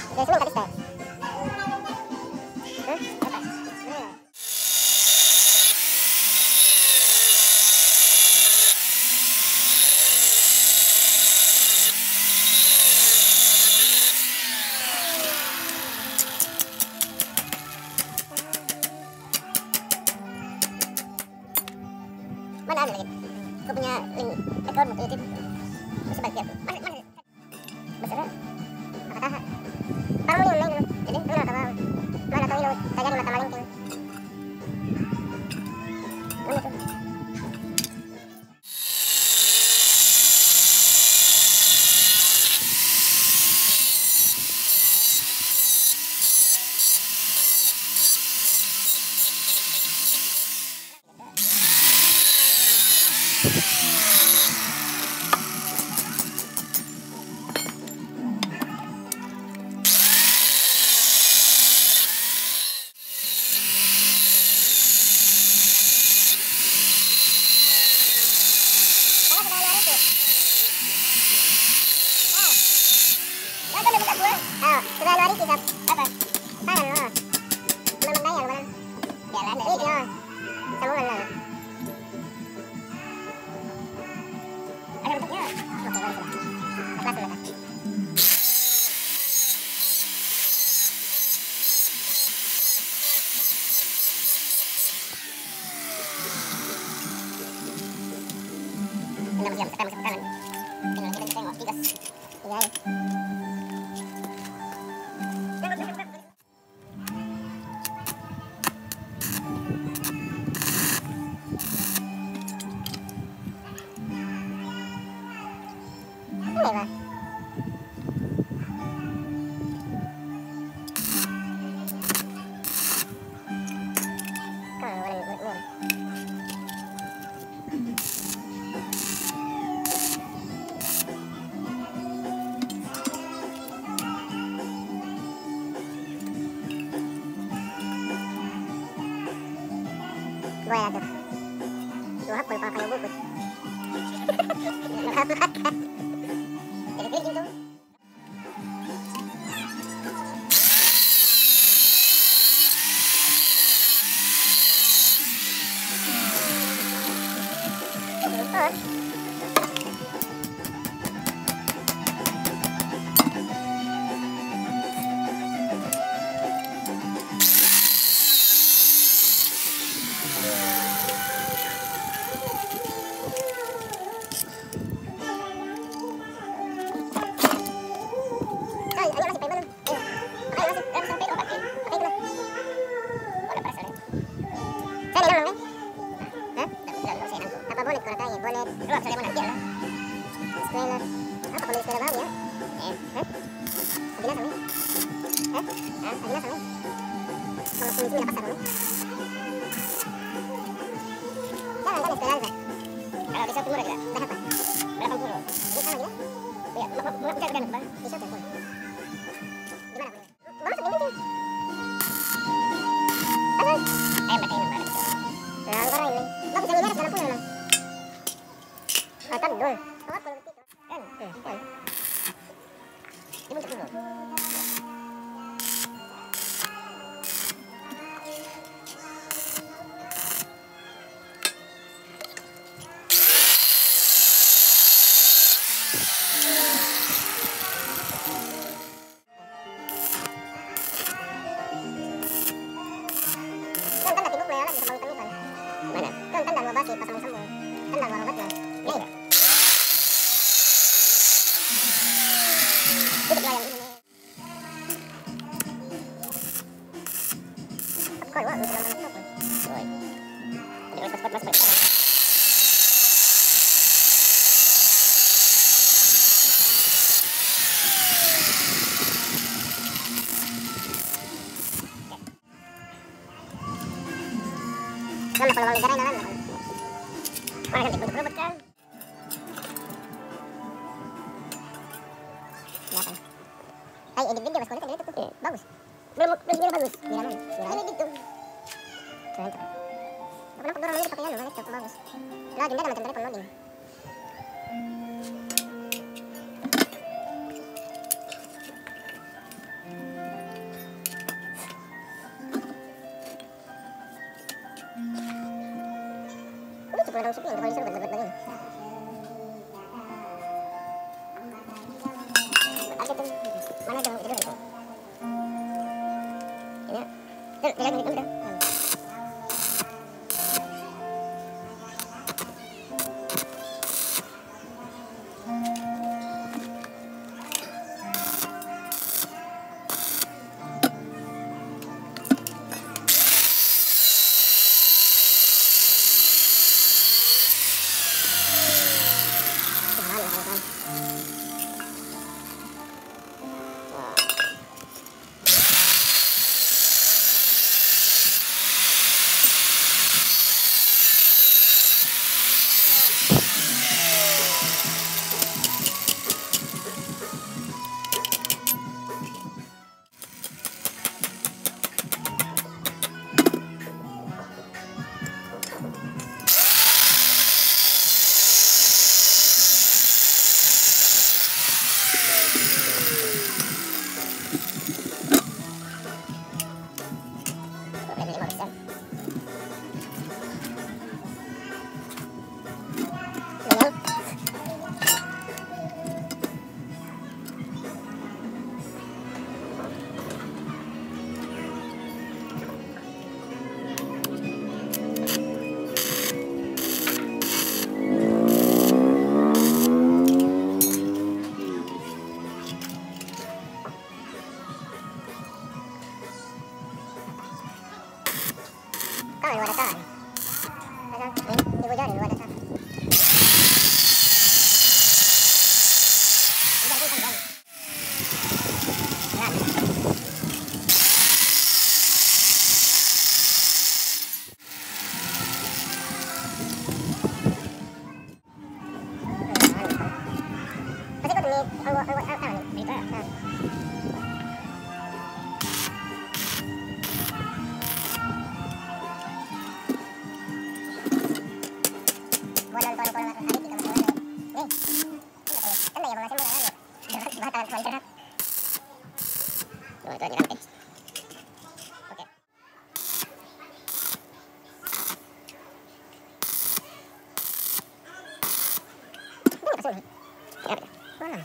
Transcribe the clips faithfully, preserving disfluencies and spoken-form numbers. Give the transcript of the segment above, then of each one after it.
Dari sini tadi style. Hah? Apa? Mana ada lagi? Aku punya link account untuk YouTube. Bisa bagi aku. Mana mana? Besar. Apakah? Kamu yang main dulu. Jadi mana kalau mana tahu ini tajam mata maling ting. Mana tuh? Sudah lari sih sab apa? Tangan lo. Memang daya lo kan? Jalan dari lo. Sambungan lo. Ada bentuknya. Oke, baru sudah. Lepas dulu. Anda masih masukkan masuk kanan. Tinggal kita tengok tiga. Tiga ya. Ini lah. Kalau warna warna. Buaya tuh. Dua hapul kalau kayu bubut. Makan. Jadi pilih gitu. Oh. Bonet, lu bisa lemon aja lah. Spoiler, apa kalau spoiler baru ya? Eh, hah? Abina sama? Hah? Hah? Abina sama? Kalau kulit ini lepas sama? Jangan kan spoiler kan? Kalau bisa timur aja, dah apa? Berapa puluh? Ini sama gila? Ya, mau mau bisa kan bang? Bisa kan? Gimana bang? Mau masuk ini tuh? Apa? Eh, pakai ini bang. Nah, sekarang ini, bang bisa lihat dalam pulau bang. Akan dul. Apa kalau begitu? Kan, kan. Ini bentuk dulu. Kan tanda tibuk lah bisa bangun kan. Mana? Kan tanda dua basi pasang sambung. Tanda dua robat lah. Nih. Tutup lah yang ini. Kau wah, udah lama apa? Oi. Ada pas-pas mas baik. Kalau kalau negara ini kan. Mana kan bentuk robot kan? Siapa? Hai, edit video mas kulit kan itu tuh. Bagus. Belum belum video bagus. Gila mana? Ini gitu. Keren tuh. Apa nampak dorong ini pakai anu, laptop bagus. Login dah macam telepon login. Tapi yang kalau disuruh buat-buat begini. Ada tuh. Mana dong itu dulu. Ini. Tuh, dia lagi udah. Kan luar dasar. Dasar. Ini ibu jari luar dasar. Udah kita kan. Berat. Pasti kau demi anggo anggo apa nih? Berita. Tuh, itu aja kan, guys. Oke. Ini apa sih? Ya, apa? Wah.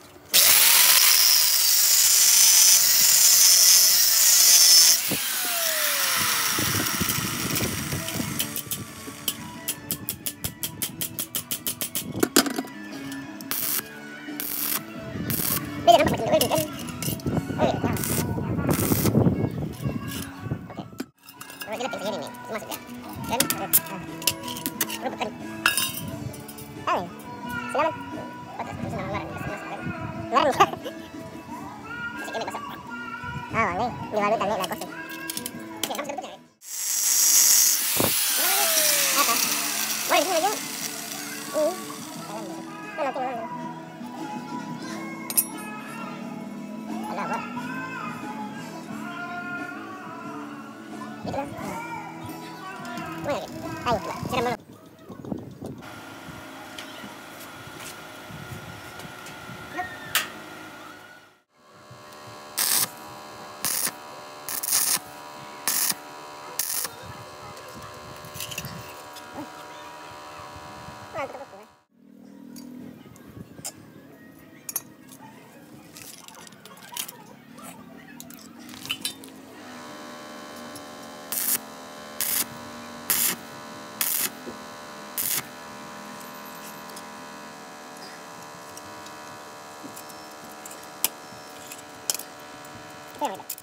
Beda nampak macam itu kan? Oh, ya. Oke. Kalau kita tinggal ini, masuk ya. Dan harus rubuhkan. Ah, silakan. Batas itu nama ngaran, masuk kan. Ngaran ya. Masih ini basah. Ah, ini diwalutan nih lagu sih. Oke, kamu sudah betul. Apa? Boleh sini lagi. Ini. Mana tinggal dulu. Ada apa? Itulah. Mana lagi? Ayo, siram dulu. Oke, udah.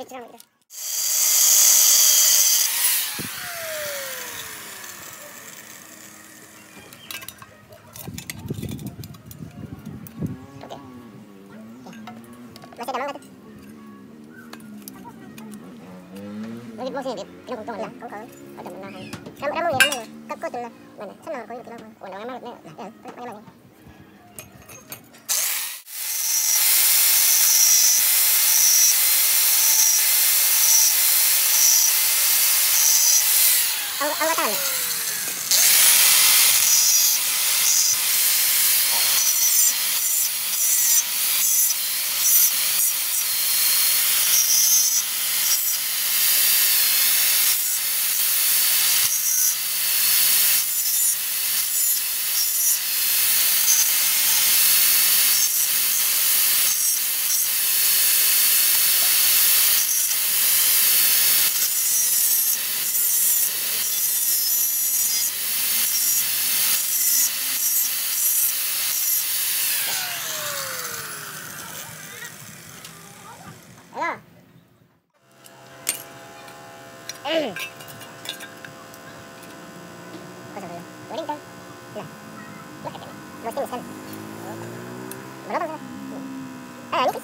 siram gitu. Oke. Masih ada mangga tuh. Lagi mau sini, Bib. Ini untung lah, kau kau. Ada menahan. Kamu kamu ni, kamu. Kau kau tu lah. Mana? Sana kau itu lah. Oh, nama mana? Ya, pakai mana? Ang angkatan. Hello. Eh. Kau tahu? Goreng kan? Nah. Makan kan? Mesti misal. Berapa kan? Ah, ini.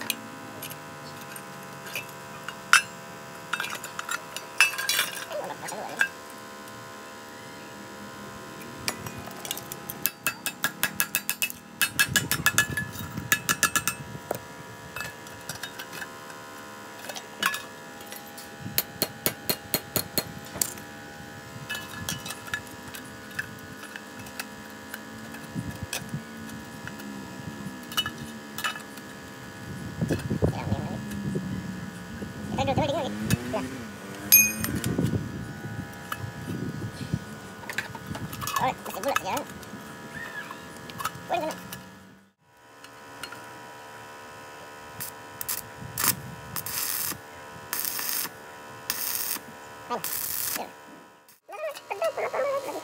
Kita duduk lagi lagi. Nah. Oh, masih bulat ya. Boleh kan? Mana? Ya. Mana? Pedang pula pula lagi.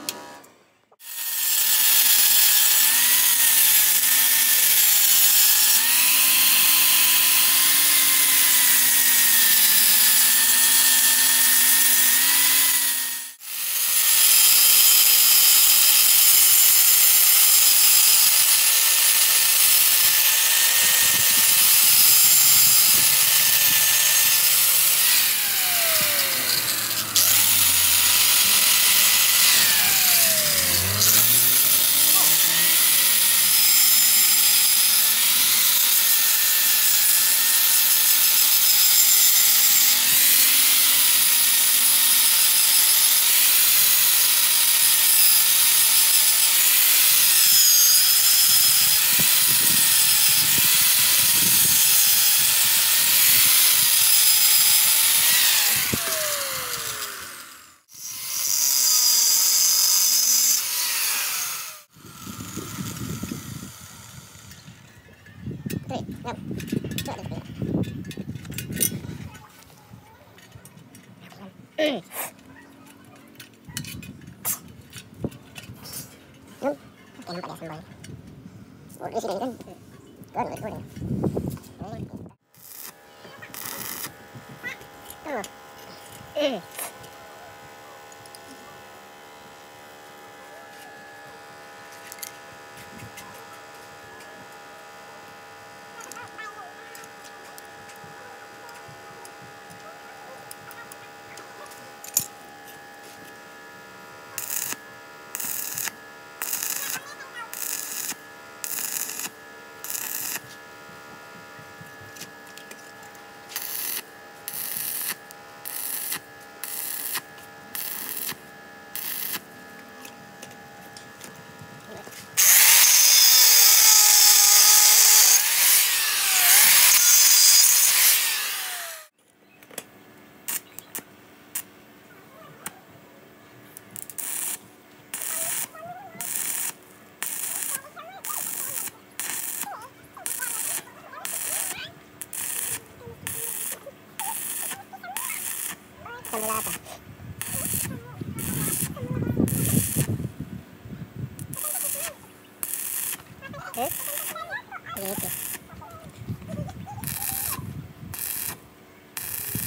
Tuh, ngam. Tuh ada sebenarnya. Ngam. Oke, nampak ya sambal. Oh, di sini kan. Goreng, goreng. Tuh. Eh. Sambal apa? Eh? Gitu.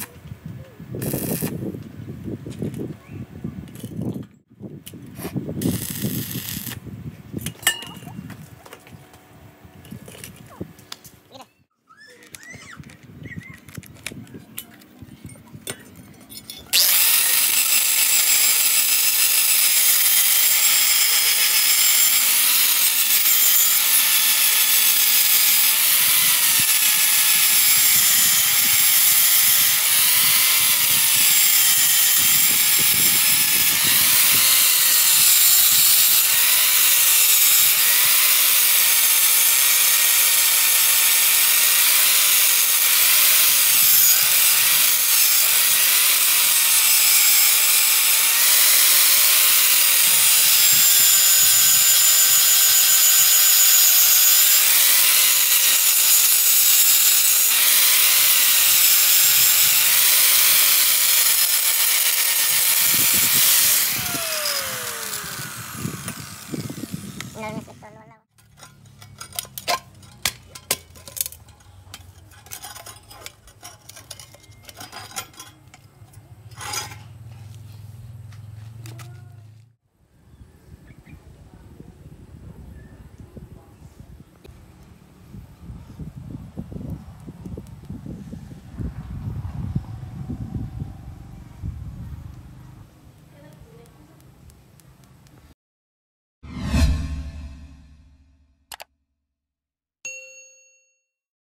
Lalo na sa